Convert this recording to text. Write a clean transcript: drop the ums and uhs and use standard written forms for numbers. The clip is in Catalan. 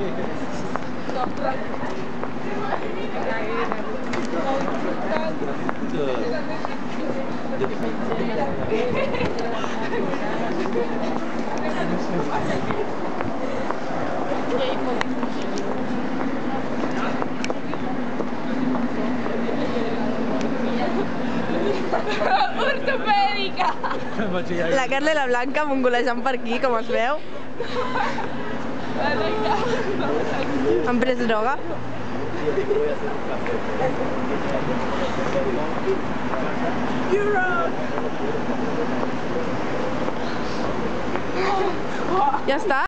Ortopèdica! La Carla i la Blanca mongolejant per aquí, com es veu. Han pres droga. Ja està?